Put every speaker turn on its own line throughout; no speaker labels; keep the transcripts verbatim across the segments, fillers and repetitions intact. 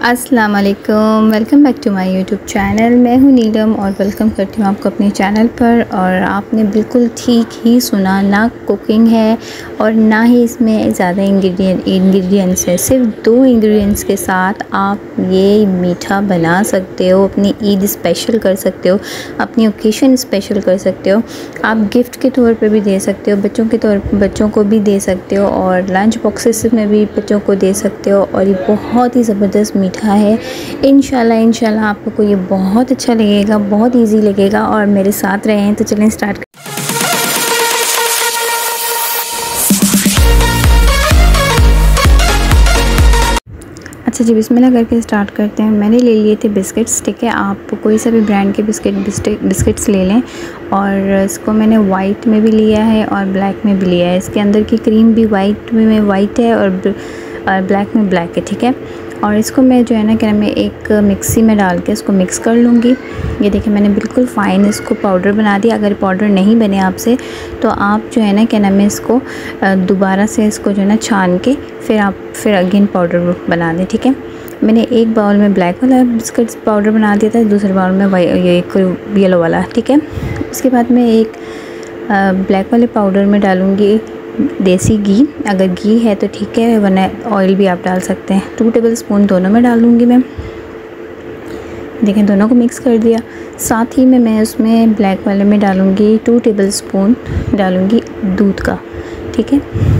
अस्सलाम वालेकुम, welcome back to my YouTube channel. मैं हूं नीलम और वेलकम करती हूं आपको अपने चैनल पर। और आपने बिल्कुल ठीक ही सुना, ना कुकिंग है और ना ही इसमें ज़्यादा इंग्रेडिएंट इंग्रेडिएंट्स है। सिर्फ दो इंग्रेडिएंट्स के साथ आप ये मीठा बना सकते हो, अपनी ईद स्पेशल कर सकते हो, अपनी ओकेशन स्पेशल कर सकते हो। आप गिफ्ट के तौर पर भी दे सकते हो, बच्चों के तौर बच्चों को भी दे सकते हो और लंच बॉक्सेस में भी बच्चों को दे सकते हो। और ये बहुत ही ज़बरदस्त मीठा है। इंशाल्लाह इंशाल्लाह आप लोग को ये बहुत अच्छा लगेगा, बहुत इजी लगेगा। और मेरे साथ रहें तो चलें स्टार्ट कर। अच्छा जी, बिस्मिल्लाह करके स्टार्ट करते हैं। मैंने ले लिए थे बिस्किट्स, ठीक है। आप कोई सा भी ब्रांड के बिस्किट बिस्किट्स ले लें। और इसको मैंने वाइट में भी लिया है और ब्लैक में भी लिया है। इसके अंदर की क्रीम भी वाइट में वाइट है और ब्लैक में ब्लैक है, ठीक है। और इसको मैं जो है ना क्या मैं एक मिक्सी में डाल के इसको मिक्स कर लूँगी। ये देखिए मैंने बिल्कुल फ़ाइन इसको पाउडर बना दिया। अगर पाउडर नहीं बने आपसे तो आप जो है ना क्या नाम है इसको दोबारा से इसको जो है ना छान के फिर आप फिर अगेन पाउडर बना दें, ठीक है। मैंने एक बाउल में ब्लैक वाला बिस्किट्स पाउडर बना दिया था, दूसरे बाउल में ये एक येलो वाला, ठीक है। उसके बाद मैं एक ब्लैक वाले पाउडर में डालूँगी देसी घी। अगर घी है तो ठीक है, वरना ऑयल भी आप डाल सकते हैं। टू टेबल स्पून दोनों में डालूँगी मैं। देखें दोनों को मिक्स कर दिया। साथ ही में मैं उसमें ब्लैक वाले में डालूँगी टू टेबल स्पून डालूँगी दूध का, ठीक है।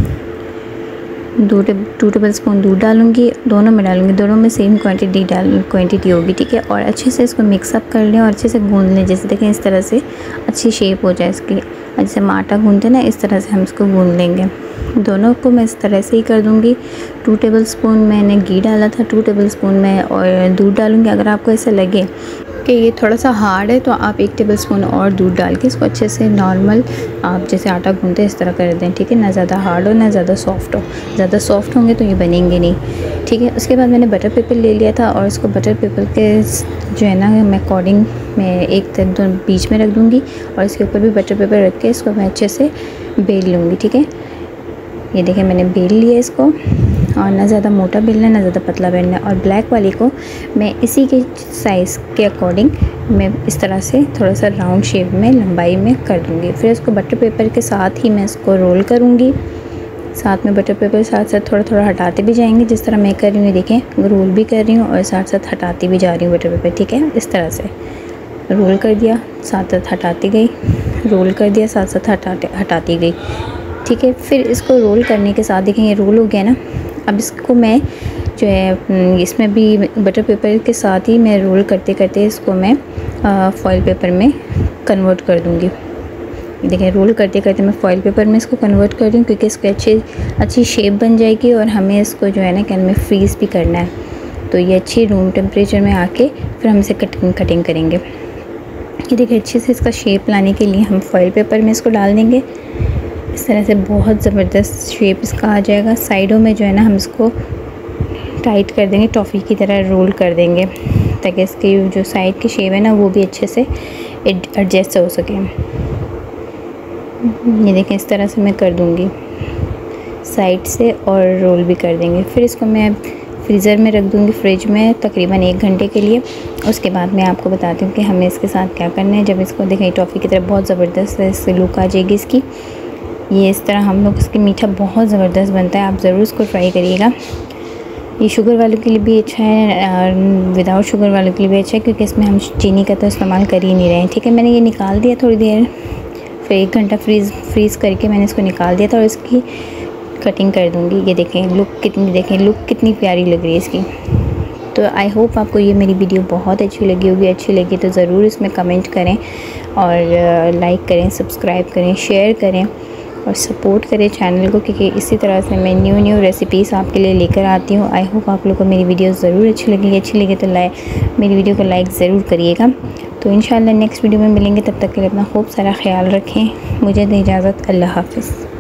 दो टेब टू टेबल स्पून दूध डालूँगी, दोनों में डालूँगी, दोनों में सेम क्वांटिटी डाल क्वांटिटी होगी, ठीक है। और अच्छे से इसको मिक्सअप कर लें और अच्छे से गूँध लें। जैसे देखें इस तरह से अच्छी शेप हो जाए इसकी, जैसे हम आटा गूँधते हैं ना, इस तरह से हम इसको गूँध लेंगे। दोनों को मैं इस तरह से ही कर दूँगी। टू टेबल स्पून मैंने घी डाला था, टू टेबल स्पून में और दूध डालूँगी। अगर आपको ऐसा लगे कि ये थोड़ा सा हार्ड है तो आप एक टेबल स्पून और दूध डाल के इसको अच्छे से नॉर्मल आप जैसे आटा गूँधते हैं इस तरह कर दें, ठीक है। ना ज़्यादा हार्ड हो ना ज़्यादा सॉफ्ट हो। ज़्यादा सॉफ्ट होंगे तो ये बनेंगे नहीं, ठीक है। उसके बाद मैंने बटर पेपर ले लिया था और इसको बटर पेपर के जो है ना मैं अकॉर्डिंग मैं एक दो बीच में रख दूँगी और इसके ऊपर भी बटर पेपर रख के इसको मैं अच्छे से बेल लूँगी, ठीक है। ये देखिए मैंने बेल लिया इसको, और ना ज़्यादा मोटा बेलना ना ज़्यादा पतला बेलना। और ब्लैक वाली को मैं इसी के साइज़ के अकॉर्डिंग मैं इस तरह से थोड़ा सा राउंड शेप में लंबाई में कर दूँगी। फिर इसको बटर पेपर के साथ ही मैं इसको रोल करूँगी। साथ में बटर पेपर साथ साथ थोड़ा थोड़ा हटाते भी जाएंगे, जिस तरह मैं कर रही हूँ। देखें रोल भी कर रही हूँ और साथ साथ हटाती भी जा रही हूँ बटर पेपर, ठीक है। इस तरह से रोल कर दिया, साथ साथ हटाती गई, रोल कर दिया, साथ साथ हटाते हटाती गई, ठीक है। फिर इसको रोल करने के साथ देखें ये रोल हो गया ना। अब इसको मैं जो है इसमें भी बटर पेपर के साथ ही मैं रोल करते करते इसको मैं फॉइल पेपर में कन्वर्ट कर दूँगी। देखिए रोल करते करते मैं फॉइल पेपर में इसको कन्वर्ट कर रही हूँ, क्योंकि इसकी अच्छी अच्छी शेप बन जाएगी और हमें इसको जो है ना कैन में फ्रीज़ भी करना है। तो ये अच्छी रूम टेम्परेचर में आके फिर हम इसे कटिंग कटिंग करेंगे। ये देखिए अच्छे से इसका शेप लाने के लिए हम फॉइल पेपर में इसको डाल देंगे। इस तरह से बहुत ज़बरदस्त शेप इसका आ जाएगा। साइडों में जो है ना हम इसको टाइट कर देंगे, टॉफ़ी की तरह रोल कर देंगे, ताकि इसकी जो साइड की शेप है ना वो भी अच्छे से एडजस्ट हो सके। ये देखें इस तरह से मैं कर दूँगी साइड से और रोल भी कर देंगे। फिर इसको मैं फ्रीज़र में रख दूँगी, फ्रिज में तकरीबन एक घंटे के लिए। उसके बाद मैं आपको बताती हूँ कि हमें इसके साथ क्या करना है। जब इसको देखें टॉफ़ी की तरह बहुत ज़बरदस्त इससे लुक आ जाएगी इसकी। ये इस तरह हम लोग इसकी मीठा बहुत ज़बरदस्त बनता है, आप ज़रूर इसको ट्राई करिएगा। ये शुगर वालों के लिए भी अच्छा है और विदाउट शुगर वालों के लिए भी अच्छा है, क्योंकि इसमें हम चीनी का तो इस्तेमाल कर ही नहीं रहे हैं, ठीक है। मैंने ये निकाल दिया थोड़ी देर, फिर एक घंटा फ्रीज़ फ्रीज़ करके मैंने इसको निकाल दिया था और इसकी कटिंग कर दूँगी। ये देखें लुक कितनी देखें लुक कितनी प्यारी लग रही है इसकी। तो आई होप आपको ये मेरी वीडियो बहुत अच्छी लगी होगी। अच्छी लगी तो ज़रूर इसमें कमेंट करें और लाइक करें, सब्सक्राइब करें, शेयर करें और सपोर्ट करें चैनल को, क्योंकि इसी तरह से मैं न्यू न्यू रेसिपीज़ आपके लिए लेकर आती हूँ। आई होप आप लोगों को मेरी वीडियो ज़रूर अच्छी लगेगी। अच्छी लगे तो लाइक मेरी वीडियो को लाइक ज़रूर करिएगा। तो इंशाल्लाह नेक्स्ट वीडियो में मिलेंगे, तब तक के लिए अपना खूब सारा ख्याल रखें। मुझे दे इजाज़त, अल्लाह हाफ़िज़।